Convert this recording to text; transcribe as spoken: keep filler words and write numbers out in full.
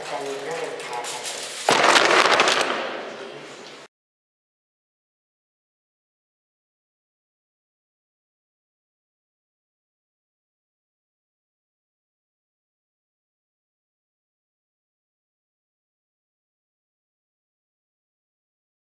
จะมีเรื่องแพ้